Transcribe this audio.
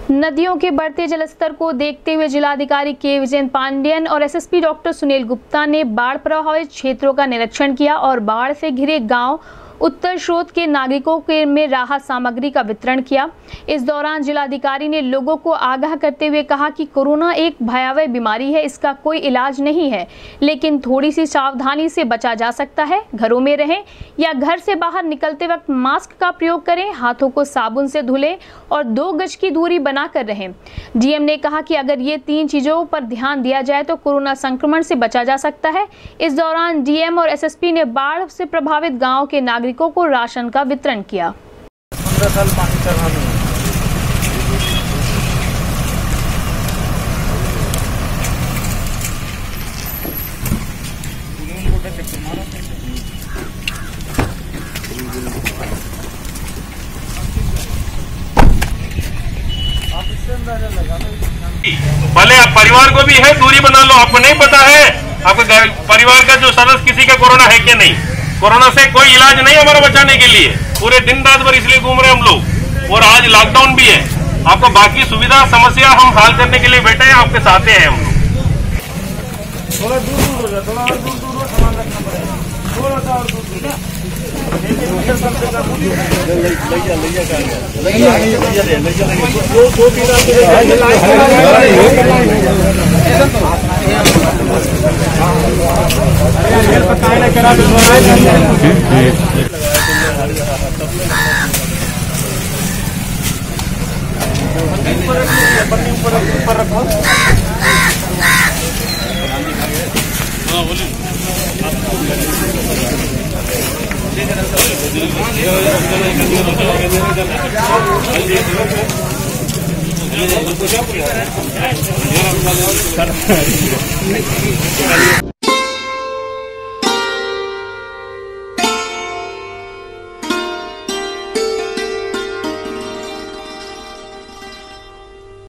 नदियों के बढ़ते जलस्तर को देखते हुए जिलाधिकारी के विजय पांडेयन और एसएसपी डॉक्टर सुनील गुप्ता ने बाढ़ प्रभावित क्षेत्रों का निरीक्षण किया और बाढ़ से घिरे गांव उत्तर स्रोत के नागरिकों के में राहत सामग्री का वितरण किया। इस दौरान जिलाधिकारी ने लोगों को आगाह करते हुए कहा कि कोरोना एक भयावह बीमारी है, इसका कोई इलाज नहीं है, लेकिन थोड़ी सी सावधानी से बचा जा सकता है। घरों में रहें या घर से बाहर निकलते वक्त मास्क का प्रयोग करें, हाथों को साबुन से धुलें और 2 गज की दूरी बनाकर रहें। डीएम ने कहा कि अगर ये 3 चीजों पर ध्यान दिया जाए तो कोरोना संक्रमण से बचा जा सकता है। इस दौरान डीएम और एसएसपी ने बाढ़ से प्रभावित गाँव के नागरिकों को राशन का वितरण किया। 15 साल पानी चढ़ा में भले आप परिवार को भी है दूरी बना लो। आपको नहीं पता है आपके परिवार का जो सदस्य किसी का कोरोना है कि नहीं। कोरोना से कोई इलाज नहीं हमारा बचाने के लिए, पूरे दिन रात भर इसलिए घूम रहे हैं हम लोग। और आज लॉकडाउन भी है, आपको बाकी सुविधा समस्या हम हल करने के लिए बैठे हैं, आपके साथ हैं हम लोग। थोड़ा दूर हो जाए, थोड़ा और दूर सामान रखना पड़ेगा, थोड़ा सा और दूर ऊपर रखो।